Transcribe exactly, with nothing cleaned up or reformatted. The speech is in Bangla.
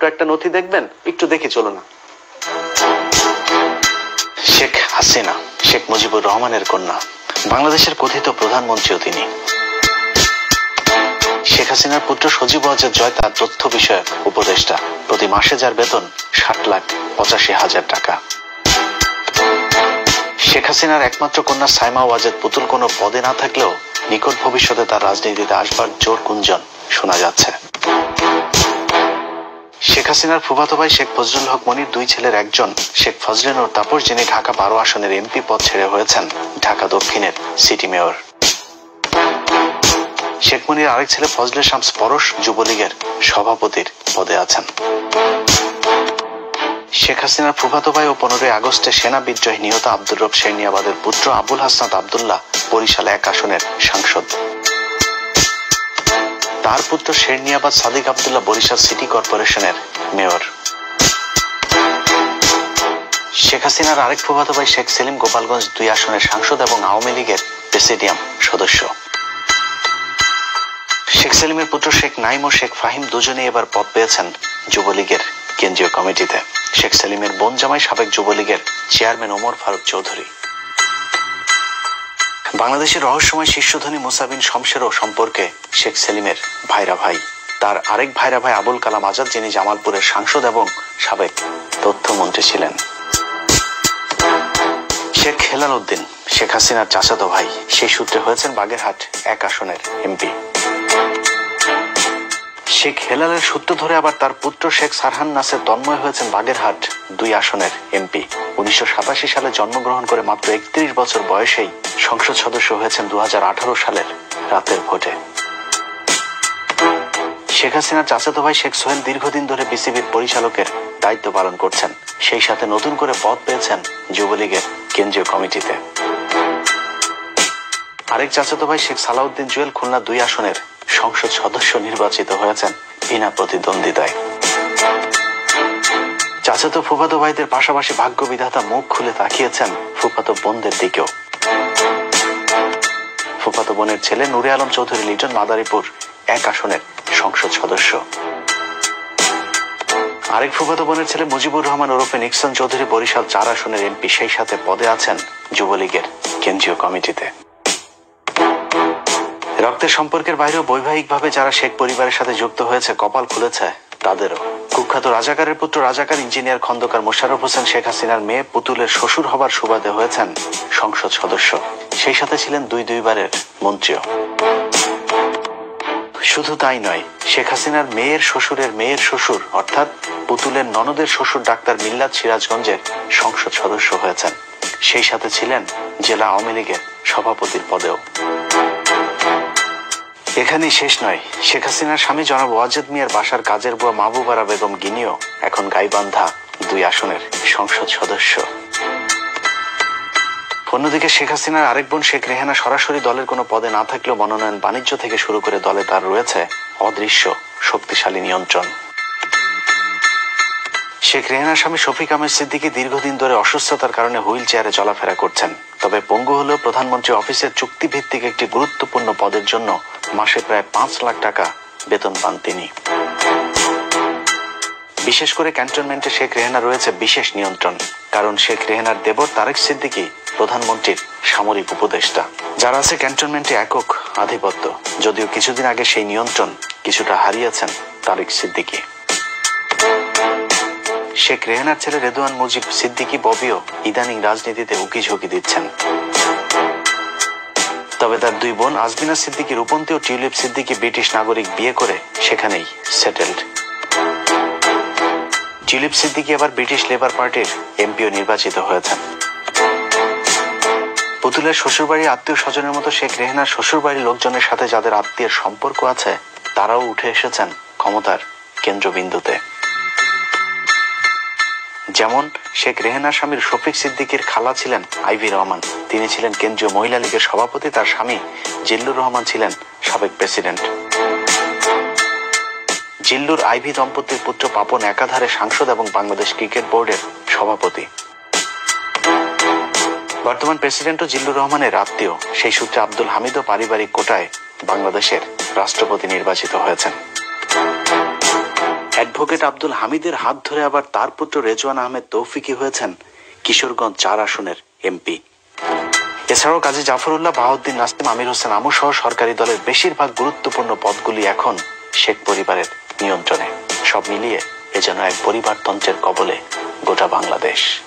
একটা নথি দেখবেন, একটু দেখে চলো না। শেখ হাসিনা শেখ মুজিবুর রহমানের কন্যা, বাংলাদেশের কথিত প্রধানমন্ত্রীও তিনি। শেখ হাসিনার পুত্র সজীব ওয়াজেদ জয় তার তথ্য বিষয়ক উপদেষ্টা, প্রতি মাসে যার বেতন ষাট লাখ পঁচাশি হাজার টাকা। শেখ হাসিনার একমাত্র কন্যা সাইমা ওয়াজেদ পুতুল কোনো পদে না থাকলেও নিকট ভবিষ্যতে তার রাজনীতিতে আসবার জোর গুঞ্জন শোনা যাচ্ছে। শেখ হাসিনার ফুফাতো ভাই শেখ ফজলুল হক মনির দুই ছেলের একজন শেখ ফজলে নূর তাপস, যিনি ঢাকা বারো আসনের এমপি পদ ছেড়ে হয়েছেন ঢাকা দক্ষিণের সিটি মেয়র। শেখ মনির আরেক ছেলে ফজলে শামস পরশ যুবলীগের সভাপতির পদে আছেন। শেখ হাসিনার ফুফাতো ভাই ও পনেরোই আগস্টে সেনা বিদ্রোহে নিহত আব্দুর রব শেরনিয়াবাদের পুত্র আবুল হাসনাত আবদুল্লাহ বরিশাল এক আসনের সাংসদ। তার পুত্র শেরনিয়াবাদ সাদিক আবদুল্লাহ বরিশাল সিটি কর্পোরেশনের মেয়র। শেখ হাসিনার আরেক ফুফাতো ভাই শেখ সেলিম গোপালগঞ্জ দুই আসনের সাংসদ এবং আওয়ামী লীগের প্রেসিডিয়াম সদস্য। শেখ সেলিমের পুত্র শেখ নাইম ও শেখ ফাহিম দুজনেই এবার পদ পেয়েছেন যুবলীগের কেন্দ্রীয় কমিটিতে। শেখ সেলিমের বোন জামাই সাবেক যুবলীগের চেয়ারম্যান ওমর ফারুক চৌধুরী। বাংলাদেশের রহস্যময় শীর্ষধনী মুসা বিন শমশেরও সম্পর্কে শেখ সেলিমের ভাইরা ভাই। তার আরেক ভাইরা ভাই আবুল কালাম আজাদ, যিনি জামালপুরের সাংসদ এবং সাবেক তথ্যমন্ত্রী ছিলেন। শেখ হেলাল উদ্দিন শেখ হাসিনার চাচাতো ভাই, সেই সূত্রে হয়েছেন বাগেরহাট এক আসনের এমপি। শেখ হেলালের সূত্র ধরে আবার তার পুত্র শেখ সারহান নাসের তন্ময় হয়েছেন বাগেরহাট দুই আসনের এমপি। উনিশশো সাতাশি সালে জন্মগ্রহণ করে মাত্র একত্রিশ বছর বয়সেই সংসদ সদস্য হয়েছেন দু হাজার আঠারো সালের রাতের ভোটে। শেখ হাসিনার চাচাতো ভাই শেখ সোহেল দীর্ঘদিন ধরে বিসিবির পরিচালকের দায়িত্ব পালন করছেন, সেই সাথে নতুন করে পদ পেয়েছেন যুবলীগের কেন্দ্রীয় কমিটিতে। আরেক চাচাতো ভাই শেখ সালাউদ্দিন জুয়েল খুলনা দুই আসনের সংসদ সদস্য নির্বাচিত হয়েছেন বিনা প্রতিদ্বন্দ্বিতায়। চাচাতো ফুফাতো ভাইদের পাশাপাশি ভাগ্য বিধাতা মুখ খুলে তাকিয়েছেন ফুফাতো বোনদের দিকেও। ফুফাতো বোনের ছেলে নুরে আলম চৌধুরী লিটন মাদারীপুর এক আসনের সংসদ সদস্য। আরেক ফুফাতো বোনের ছেলে মুজিবুর রহমান ওরফে নিক্সন চৌধুরী বরিশাল চার আসনের এমপি, সেই সাথে পদে আছেন যুবলীগের কেন্দ্রীয় কমিটিতে। রক্তের সম্পর্কের বাইরেও বৈবাহিকভাবে যারা শেখ পরিবারের সাথে যুক্ত হয়েছে কপাল খুলেছে তাদেরও। কুখ্যাত রাজাকারের পুত্র রাজাকার ইঞ্জিনিয়ার খন্দকার মোশাররফ হোসেন শেখ হাসিনার মেয়ে পুতুলের শ্বশুর হবার সুবাদে হয়েছেন সংসদ সদস্য, সেই সাথে ছিলেন দুই দুইবারের মন্ত্রীও। শুধু তাই নয়, শেখ হাসিনার মেয়ের শ্বশুরের মেয়ের শ্বশুর অর্থাৎ পুতুলের ননদের শ্বশুর ডাক্তার মিল্লাত সিরাজগঞ্জের সংসদ সদস্য হয়েছেন, সেই সাথে ছিলেন জেলা আওয়ামী লীগের সভাপতির পদেও। এখানেই শেষ নয়, শেখ হাসিনার স্বামী জনাব ওয়াজেদ মিয়ার বাসার কাজের বুয়া মাহবুবারা বেগম গিনিও এখন গাইবান্ধা দুই আসনের সংসদ সদস্য। অন্যদিকে শেখ হাসিনার আরেক বোন শেখ রেহানা সরাসরি দলের কোনো পদে না থাকলেও মনোনয়ন বাণিজ্য থেকে শুরু করে দলে তার রয়েছে অদৃশ্য শক্তিশালী নিয়ন্ত্রণ। শেখ রেহানার স্বামী শফিক আহমেদ সিদ্দিকী দীর্ঘদিন ধরে অসুস্থতার কারণে হুইল চেয়ারে চলাফেরা করছেন, তবে পঙ্গু হলেও প্রধানমন্ত্রী অফিসের চুক্তিভিত্তিক একটি গুরুত্বপূর্ণ পদের জন্য মাসে প্রায় পাঁচ লাখ টাকা বেতন পান তিনি। বিশেষ করে ক্যান্টনমেন্টে শেখ রেহানা রয়েছে বিশেষ নিয়ন্ত্রণ, কারণ শেখ রেহানার দেবর তারেক সিদ্দিকী প্রধানমন্ত্রীর সামরিক উপদেষ্টা। যারা আছে ক্যান্টনমেন্টে একক আধিপত্য, যদিও কিছুদিন আগে সেই নিয়ন্ত্রণ কিছুটা হারিয়েছেন তারেক সিদ্দিকী। শেখ রেহানার ছেলে রেদওয়ান মুজিব সিদ্দিকী ববিও ইদানিং রাজনীতিতে উকি ঝুঁকি দিচ্ছেন। তবে তার দুই বোন আজমিনা সিদ্দিকী রূপন্তী ও টিউলিপ সিদ্দিকী ব্রিটিশ নাগরিক বিয়ে করে সেখানেই সেটেলড। টিউলিপ সিদ্দিকী আবার ব্রিটিশ লেবার পার্টির এমপিও নির্বাচিত হয়েছেন। পুতুলের শ্বশুরবাড়ির আত্মীয় স্বজনের মতো শেখ রেহানার শ্বশুরবাড়ির লোকজনের সাথে যাদের আত্মীয়ের সম্পর্ক আছে তারাও উঠে এসেছেন ক্ষমতার কেন্দ্রবিন্দুতে। যেমন শেখ রেহানার স্বামীর শফিক সিদ্দিকীর খালা ছিলেন আইভি রহমান, তিনি ছিলেন কেন্দ্রীয় মহিলা লীগের সভাপতি। তার স্বামী জিল্লুর রহমান ছিলেন সাবেক প্রেসিডেন্ট। জিল্লুর আইভি দম্পতির পুত্র পাপন একাধারে সাংসদ এবং বাংলাদেশ ক্রিকেট বোর্ডের সভাপতি। বর্তমান প্রেসিডেন্টও জিল্লুর রহমানের আত্মীয়, সেই সূত্রে আব্দুল হামিদও পারিবারিক কোটায় বাংলাদেশের রাষ্ট্রপতি নির্বাচিত হয়েছেন। অ্যাডভোকেট আব্দুল হামিদের হাত ধরে আবার তার পুত্র রেজওয়ান আহমেদ তৌফিকি হয়েছেন কিশোরগঞ্জ চার আসনের এমপি। এছাড়াও কাজী জাফরুল্লাহ, বাহাউদ্দিন নাসিম, আমির হোসেন আমু সহ সরকারি দলের বেশিরভাগ গুরুত্বপূর্ণ পদগুলি এখন শেখ পরিবারের নিয়ন্ত্রণে। সব মিলিয়ে এ যেন এক পরিবারতন্ত্রের কবলে গোটা বাংলাদেশ।